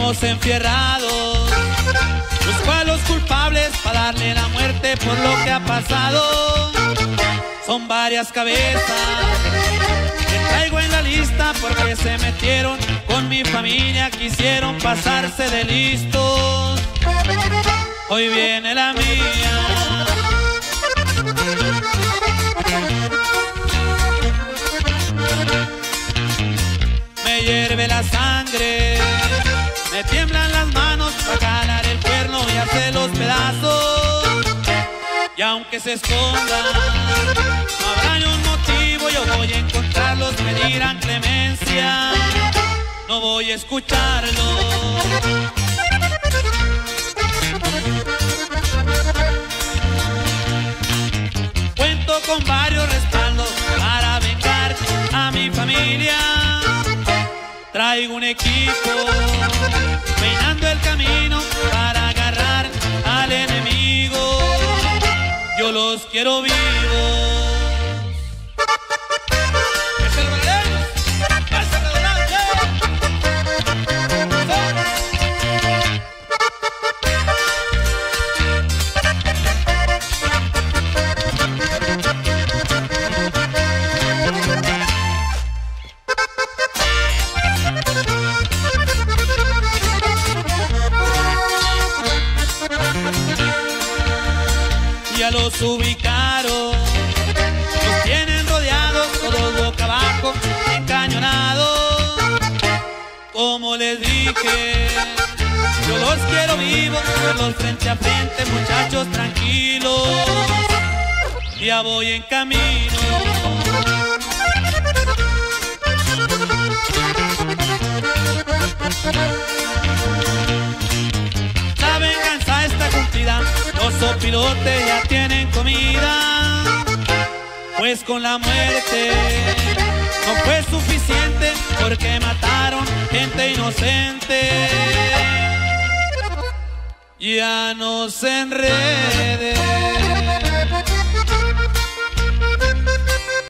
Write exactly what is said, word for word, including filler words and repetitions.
Estamos enfierrados, busco a los culpables para darle la muerte por lo que ha pasado. Son varias cabezas que traigo en la lista porque se metieron con mi familia, quisieron pasarse de listos. Hoy viene la mía. Me hierve la sangre, me tiemblan las manos para jalar el cuerno y hacer los pedazos. Y aunque se escondan, no habrá ni un motivo, yo voy a encontrarlos, me dirán clemencia, no voy a escucharlos. Cuento con varios respaldos para vengar a mi familia. Traigo un equipo peinando el camino para agarrar al enemigo. Yo los quiero vivos. Ya los ubicaron, los tienen rodeados, todos boca abajo, encañonados. Como les dije, yo los quiero vivos, verlos frente a frente, muchachos tranquilos. Ya voy en camino. La venganza está cumplida, los sopilotes ya tienen comida. Pues con la muerte no fue suficiente porque mataron gente inocente. Ya no se enreden.